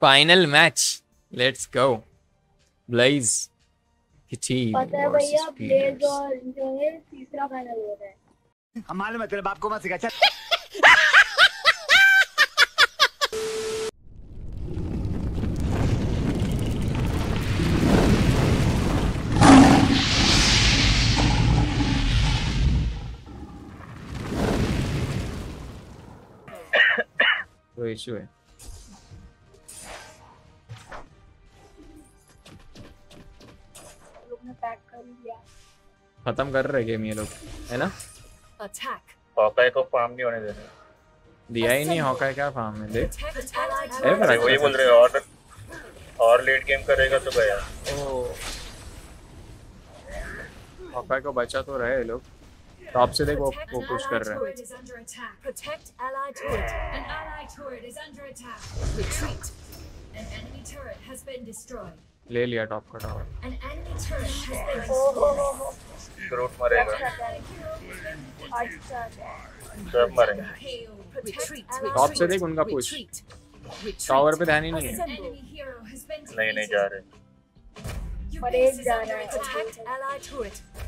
Final match, let's go. Blaze की team पता है भैया, ब्लेज और जो है तीसरा फाइनल हो रहा है। हम मालूम है, तेरे बाप को मत सिखा। चल तो इशू है। लोग ने पैक कर दिया, खत्म कर रहे गेम ये लोग, है ना? हॉकाई को फार्म नहीं होने दे रहे। दिया ही नहीं हॉकाई, क्या फार्म में दे वही बोल रहे हो, और लेट गेम करेगा तो गया। हॉकाई को बचा तो रहे लोग, टॉप से देखो वो पुश कर रहे हैं। ले लिया टॉप का टावर। ग्रूट मरेगा, सब मरेंगे। टॉप से देख उनका पुश, टावर पे ध्यान ही नहीं है। नहीं जा रहे, पर एक जा रहा है।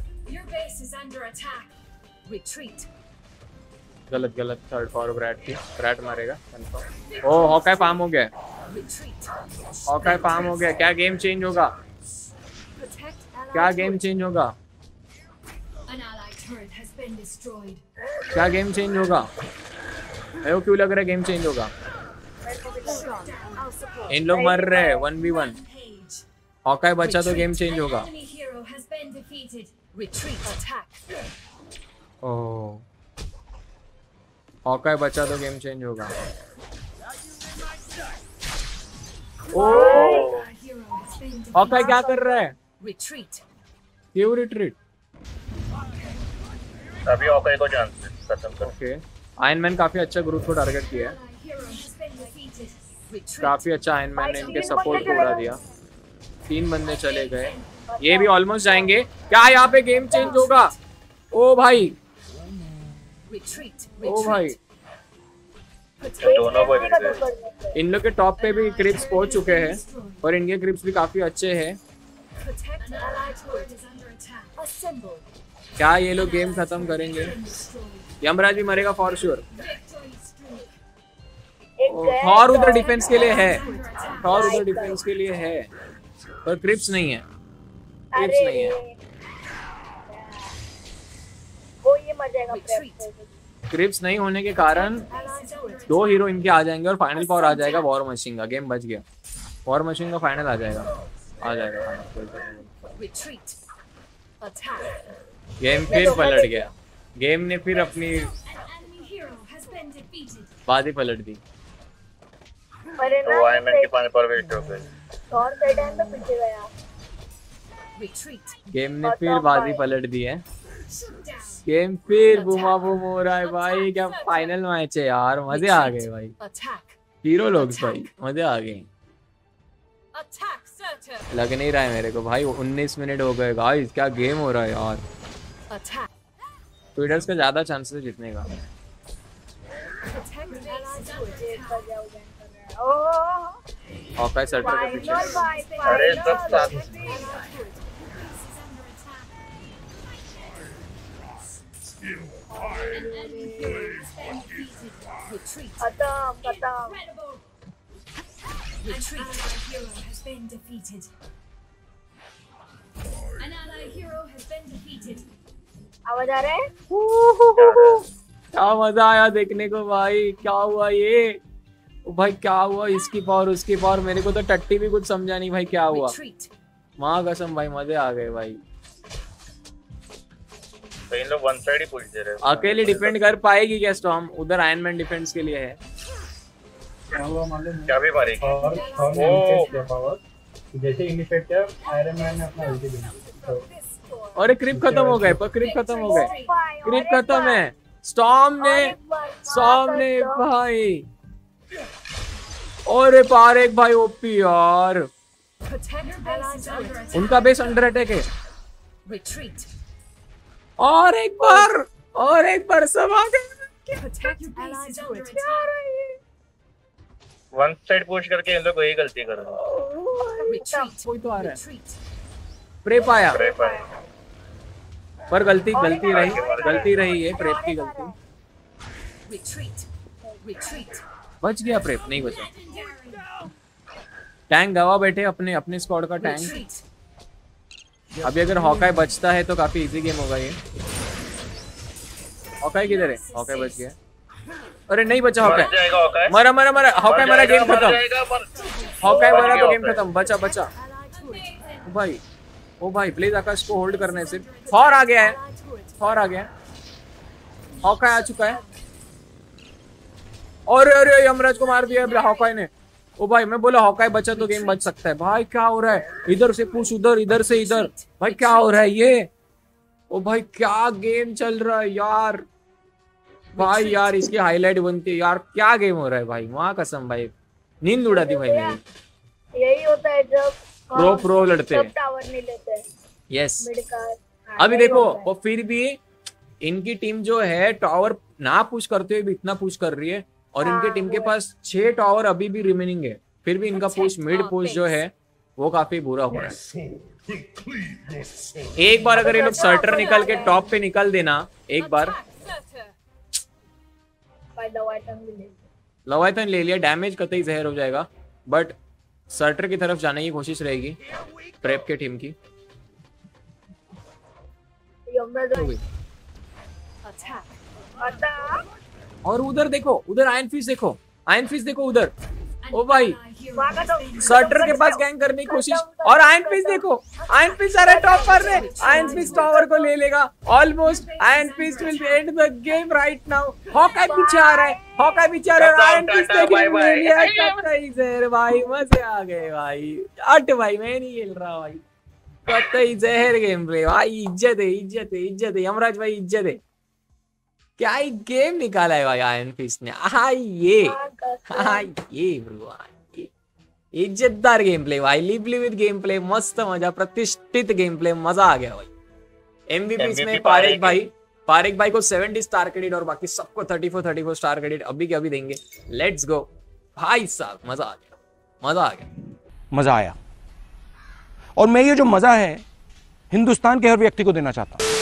गलत थर्ड फॉर ब्रैड थी, ब्रैड मारेगा कंफर्म। ओ हॉकाई फार्म हो गया, हॉकाई फार्म हो गया। क्या गेम चेंज होगा, क्या गेम चेंज होगा, क्या गेम चेंज होगा? मेरे को क्यों लग रहा है गेम चेंज होगा? इन लोग मर रहे हैं 1v1, हॉकाई बचा तो गेम चेंज होगा। ओह हॉकाई बचा तो गेम चेंज होगा। ओह हॉकाई क्या कर रहा है? क्यों रिट्रीट? अभी हॉकाई को चांस खत्म कर। ओके आयरन मैन काफी अच्छा ग्रुप को टारगेट किया है, काफी अच्छा आयरन मैन ने इनके सपोर्ट को उड़ा दिया। 3 बंदे चले गए, ये भी ऑलमोस्ट जाएंगे। क्या यहाँ पे गेम चेंज होगा? ओ भाई, ओ भाई दोनों बच। इन लोग के टॉप पे भी क्रिप्स पहुंच चुके हैं और इनके क्रिप्स भी काफी अच्छे हैं। क्या ये लोग गेम खत्म करेंगे? यमराज भी मरेगा फॉर श्योर। थॉर उधर डिफेंस के लिए है, थॉर उधर डिफेंस के लिए है, पर क्रिप्स नहीं है, क्रिप्स नहीं है। वो ये मर जाएगा। क्रिप्स नहीं होने के कारण 2 हीरो इनके आ जाएंगे और फाइनल पावर आ जाएगा वॉर मशीन का। गेम बच गया, वॉर मशीन का फाइनल आ जाएगा, आ जाएगा। गेम फिर पलट गया, गेम ने फिर अपनी बात ही पलट दी। तो आयरन के पानी पर वेस्ट हो गए, और टाइटन तो पीछे गया। गेम ने फिर बाजी पलट दी है, गेम फिर बुमा बुम हो रहा है भाई। क्या फाइनल मैच है यार, मजे आ गए भाई, हीरो लोग भाई मजे आ गए। लग नहीं रहा है मेरे को भाई 19 मिनट हो गए गाइस, क्या गेम हो रहा है यार। ट्विटर्स का ज्यादा चांसेस है जीतने का। हॉकाई सर्टर के पीछे। अरे सब साथ आवाज आ रहा है? क्या मजा आया देखने को भाई। क्या हुआ ये? ओ भाई क्या हुआ? इसकी पावर उसकी पावर, मेरे को तो टट्टी भी कुछ समझा नहीं भाई क्या हुआ। माँ कसम भाई मजे आ गए भाई। तो इन लोग वन साइड ही पुश दे रहे हैं। अकेले डिफेंड कर पाएगी क्या स्टॉर्म? उधर आयरन मैन डिफेंस के लिए है। क्या हुआ मालूम? क्या भी मारेगी? पावर जैसे इनिशिएट किया आयरन मैन ने अपना अल्टी दिया। अरे क्रिप खत्म हो गए, पर क्रिप खत्म हो गए, क्रिप खत्म है। स्टॉर्म ने भाई, और पार एक भाई ओपी यार, उनका बेस अंडर अटैक है। और एक बार सब आ गए। वन साइड पुश करके इन लोग वही गलती कर रहे हैं। कोई तो आ रहा है। प्रेप आया पर गलती रही है प्रेप की गलती। बच गया प्रेप, नहीं बचा। टैंक गवा बैठे अपने स्क्वाड का टैंक। अभी अगर हॉकाई बचता है तो काफी इजी गेम होगा ये। हॉकाई किधर है? हॉकाई बच गया। अरे नहीं बचा हॉकाई। मरा हॉकाई मरा, गेम खत्म। हॉकाई मरा तो गेम खत्म। बचा ओ भाई प्लीज आकाश को होल्ड करना है सिर्फ। थॉर आ गया है। हॉकाई आ चुका है। और अरे यमराज को मार दिया हॉकाई ने। ओ भाई मैं बोला हॉकाई बचा तो गेम बच सकता है। भाई क्या हो रहा है? इधर से पुश उधर, इधर से इधर। भाई क्या हो रहा है ये? ओ भाई क्या गेम चल रहा है यार। भाई यार इसकी हाईलाइट बनती है यार। क्या गेम हो रहा है भाई, वहां कसम भाई नींद उड़ा दी भाई मेरी। यही होता है जब प्रो लड़ते हैं। टावर नहीं लेते। यस अभी देखो वो फिर भी इनकी टीम जो है टावर ना पुश करते हुए भी इतना पुश कर रही है। और इनके टीम के पास 6 टावर अभी भी रिमेनिंग है। फिर भी इनका पुश मिड पुश जो है वो काफी बुरा हो रहा है। एक बार अगर ये लोग सर्टर निकल के टॉप पे निकल देना एक बार। लवाइथन ले लिया, डैमेज कतई जहर हो जाएगा। बट सर्टर की तरफ जाने की कोशिश रहेगी प्रेप के टीम की। और उधर देखो, उधर आयरन फिश देखो उधर। ओ भाई सर्टर के पास गैंग करने की कोशिश। और आयरन फिश सारे टॉप पर रहे। आयरन फिश टावर को ले लेगा almost. Iron Fist will end the game right now. Hawkeye पीछे आ रहा है और आयरन फिश ने गेम ले लिया। कतई जहर भाई, मजे आ गए भाई। हट भाई मैं नहीं खेल रहा भाई। कतई जहर गेम प्ले भाई। इज्जत है यमराज भाई, इज्जत है। क्या ही गेम निकाला है भाई आयरन फिश ने। ये ब्रो इज्जतदार गेम प्ले भाई। लिवली विद गेम प्ले, मस्त मजा, प्रतिष्ठित गेम प्ले, मजा आ गया भाई। एमवीपी इसमें पारेख भाई को 70 स्टार क्रेडिट और बाकी सबको 34 स्टार क्रेडिट अभी के अभी देंगे। लेट्स गो भाई साहब, मजा आ गया। मजा आया और मैं ये जो मजा है हिंदुस्तान के हर व्यक्ति को देना चाहता हूं।